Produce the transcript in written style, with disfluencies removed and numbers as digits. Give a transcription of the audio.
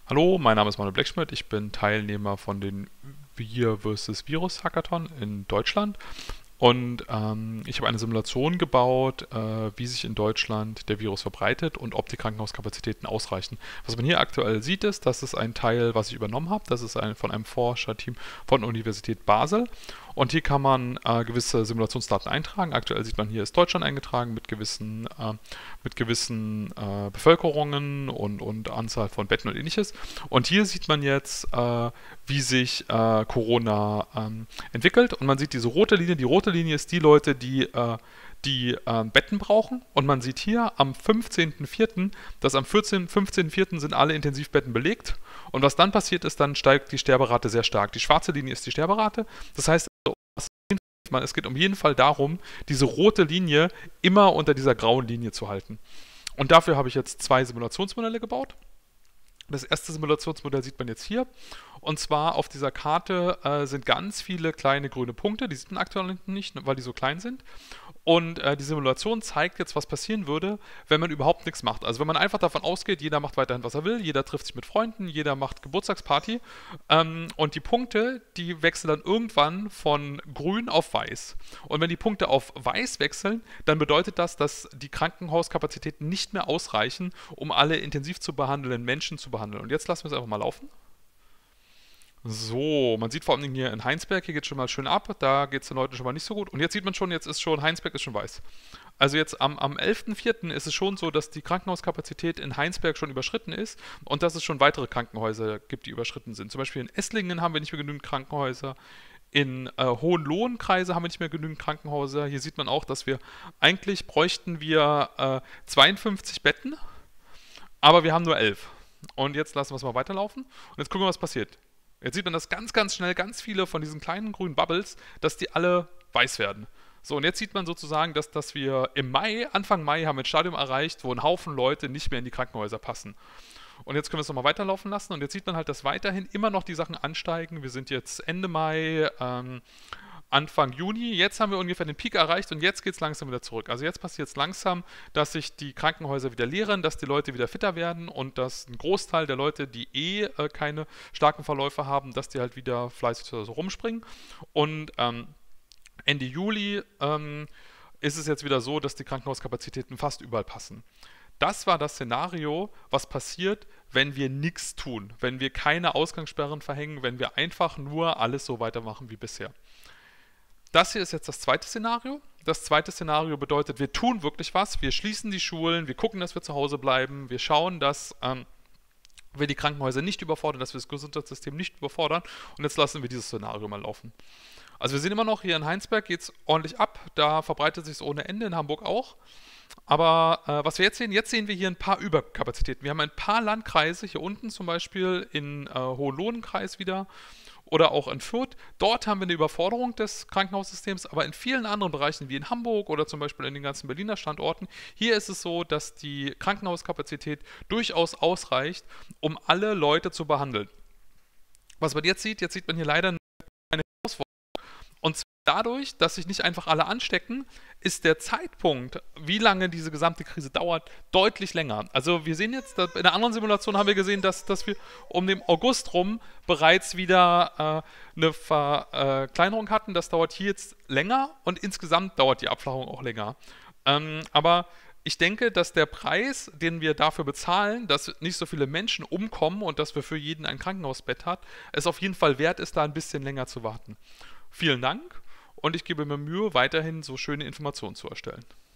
Hallo, mein Name ist Manuel Blechschmidt. Ich bin Teilnehmer von den Wir vs. Virus Hackathon in Deutschland. Und ich habe eine Simulation gebaut, wie sich in Deutschland der Virus verbreitet und ob die Krankenhauskapazitäten ausreichen. Was man hier aktuell sieht, ist, das ist ein Teil, was ich übernommen habe. Das ist von einem Forscherteam von der Universität Basel. Und hier kann man gewisse Simulationsdaten eintragen. Aktuell sieht man, hier ist Deutschland eingetragen mit gewissen Bevölkerungen und Anzahl von Betten und ähnliches. Und hier sieht man jetzt, wie sich Corona entwickelt. Und man sieht diese rote Linie. Die rote Linie ist die Leute, die Betten brauchen. Und man sieht hier am 15.04., dass am 15.04. sind alle Intensivbetten belegt. Und was dann passiert ist, dann steigt die Sterberate sehr stark. Die schwarze Linie ist die Sterberate. Das heißt, es geht um jeden Fall darum, diese rote Linie immer unter dieser grauen Linie zu halten. Und dafür habe ich jetzt zwei Simulationsmodelle gebaut. Das erste Simulationsmodell sieht man jetzt hier. Und zwar auf dieser Karte sind ganz viele kleine grüne Punkte. Die sieht man aktuell nicht, weil die so klein sind. Und die Simulation zeigt jetzt, was passieren würde, wenn man überhaupt nichts macht. Also wenn man einfach davon ausgeht, jeder macht weiterhin, was er will, jeder trifft sich mit Freunden, jeder macht Geburtstagsparty. Und die Punkte, die wechseln dann irgendwann von grün auf weiß. Und wenn die Punkte auf weiß wechseln, dann bedeutet das, dass die Krankenhauskapazitäten nicht mehr ausreichen, um alle intensiv zu behandelnden Menschen zu behandeln. Und jetzt lassen wir es einfach mal laufen. So, man sieht vor allem hier in Heinsberg, hier geht es schon mal schön ab, da geht es den Leuten schon mal nicht so gut. Und jetzt sieht man schon, Heinsberg ist schon weiß. Also jetzt am 11.04. ist es schon so, dass die Krankenhauskapazität in Heinsberg schon überschritten ist und dass es schon weitere Krankenhäuser gibt, die überschritten sind. Zum Beispiel in Esslingen haben wir nicht mehr genügend Krankenhäuser. In Hohenlohn-Kreise haben wir nicht mehr genügend Krankenhäuser. Hier sieht man auch, dass eigentlich bräuchten wir 52 Betten, aber wir haben nur 11. Und jetzt lassen wir es mal weiterlaufen und jetzt gucken wir, was passiert. Jetzt sieht man, dass ganz, ganz schnell ganz viele von diesen kleinen grünen Bubbles, dass die alle weiß werden. So, und jetzt sieht man sozusagen, dass wir Anfang Mai haben wir ein Stadium erreicht, wo ein Haufen Leute nicht mehr in die Krankenhäuser passen. Und jetzt können wir es nochmal weiterlaufen lassen und jetzt sieht man halt, dass weiterhin immer noch die Sachen ansteigen. Wir sind jetzt Ende Mai, Anfang Juni, jetzt haben wir ungefähr den Peak erreicht und jetzt geht es langsam wieder zurück. Also jetzt passiert es langsam, dass sich die Krankenhäuser wieder leeren, dass die Leute wieder fitter werden und dass ein Großteil der Leute, die keine starken Verläufe haben, dass die halt wieder fleißig so rumspringen. Und Ende Juli ist es jetzt wieder so, dass die Krankenhauskapazitäten fast überall passen. Das war das Szenario, was passiert, wenn wir nichts tun, wenn wir keine Ausgangssperren verhängen, wenn wir einfach nur alles so weitermachen wie bisher. Das hier ist jetzt das zweite Szenario. Das zweite Szenario bedeutet, wir tun wirklich was, wir schließen die Schulen, wir gucken, dass wir zu Hause bleiben, wir schauen, dass wir die Krankenhäuser nicht überfordern, dass wir das Gesundheitssystem nicht überfordern und jetzt lassen wir dieses Szenario mal laufen. Also wir sehen immer noch, hier in Heinsberg geht es ordentlich ab, da verbreitet sich es ohne Ende, in Hamburg auch. Aber was wir jetzt sehen wir hier ein paar Überkapazitäten. Wir haben ein paar Landkreise, hier unten zum Beispiel in Hohenlohnen-Kreis wieder oder auch in Fürth. Dort haben wir eine Überforderung des Krankenhaussystems, aber in vielen anderen Bereichen wie in Hamburg oder zum Beispiel in den ganzen Berliner Standorten, hier ist es so, dass die Krankenhauskapazität durchaus ausreicht, um alle Leute zu behandeln. Was man jetzt sieht man hier leider eine Herausforderung. Und zwar dadurch, dass sich nicht einfach alle anstecken, ist der Zeitpunkt, wie lange diese gesamte Krise dauert, deutlich länger. Also wir sehen jetzt, in der anderen Simulation haben wir gesehen, dass wir um den August rum bereits wieder eine Verkleinerung hatten. Das dauert hier jetzt länger und insgesamt dauert die Abflachung auch länger. Aber ich denke, dass der Preis, den wir dafür bezahlen, dass nicht so viele Menschen umkommen und dass wir für jeden ein Krankenhausbett hat, es auf jeden Fall wert ist, da ein bisschen länger zu warten. Vielen Dank und ich gebe mir Mühe, weiterhin so schöne Informationen zu erstellen.